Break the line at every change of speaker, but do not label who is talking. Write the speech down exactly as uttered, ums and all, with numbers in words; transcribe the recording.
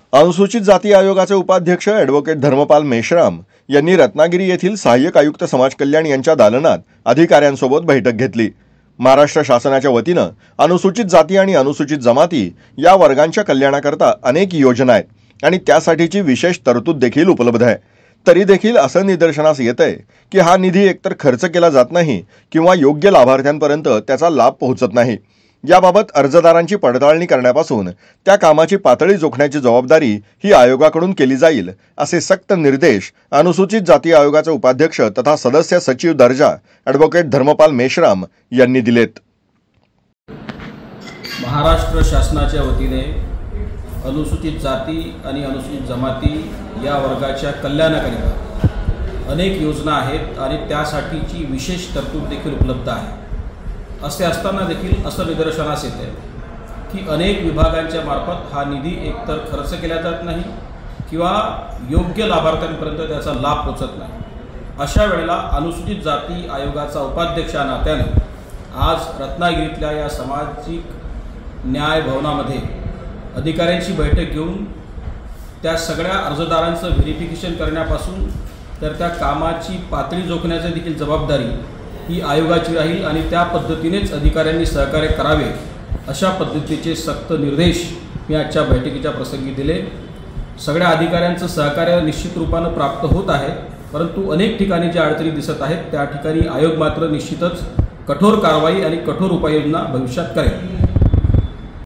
अनुसूचित जाती आयोगाचे उपाध्यक्ष ॲडव्होकेट धर्मपाल मेश्राम यांनी रत्नागिरी येथील सहाय्यक आयुक्त समाज कल्याण यांच्या दालनात अधिकाऱ्यांसोबत बैठक घेतली। महाराष्ट्र शासनाच्या वतीनं अनुसूचित जाती आणि अनुसूचित जमाती या वर्गांच्या कल्याणाकरता अनेक योजना आहेत आणि त्यासाठीची विशेष तरतूद देखील उपलब्ध आहे। तरी देखील असं निदर्शनास येतंय की हा निधी एकतर खर्च केला जात नाही किंवा योग्य लाभार्थ्यांपर्यंत त्याचा लाभ पोहोचत नाही। याबाबत अर्जदारांची पडताळणी करण्यापासून त्या कामाची पातळी जोखण्याची जबाबदारी ही आयोगाकडून केली जाईल, असे सक्त निर्देश अनुसूचित जाती आयोगाचे उपाध्यक्ष तथा सदस्य सचिव दर्जा ॲडव्होकेट धर्मपाल मेश्राम यांनी दिलेत।
महाराष्ट्र शासनाच्या वतीने अनुसूचित जाती आणि अनुसूचित जमाती या वर्गाच्या कल्याणाकरिता अनेक योजना आहेत आणि त्यासाठीची विशेष तरतूद देखील उपलब्ध आहे। असे असताना देखील असं निदर्शनास येते की अनेक विभागांच्या मार्फत हा निधी एकतर खर्च केला जात नाही किंवा योग्य लाभार्थ्यांपर्यंत त्याचा लाभ पोहोचत नाही। अशा वेळेला अनुसूचित जाती आयोगाचा उपाध्यक्ष या नात्याने आज रत्नागिरीतल्या या सामाजिक न्याय भवनामध्ये अधिकाऱ्यांची बैठक घेऊन त्या सगळ्या अर्जदारांचं व्हेरिफिकेशन करण्यापासून तर त्या कामाची पातळी जोखण्याची देखील जबाबदारी ही आयोगाची राहील आणि त्या पद्धतीनेच अधिकाऱ्यांनी सहकार्य करावे अशा पद्धतीचे सक्त निर्देश मी आजच्या बैठकीच्या प्रसंगी दिले। सगळ्या अधिकाऱ्यांचं सहकार्य निश्चित रूपाने प्राप्त होत आहे, परंतु अनेक ठिकाणी ज्या अडचणी दिसत आहेत त्या ठिकाणी आयोग मात्र निश्चितच कठोर कारवाई आणि कठोर उपाययोजना भविष्यात करेल।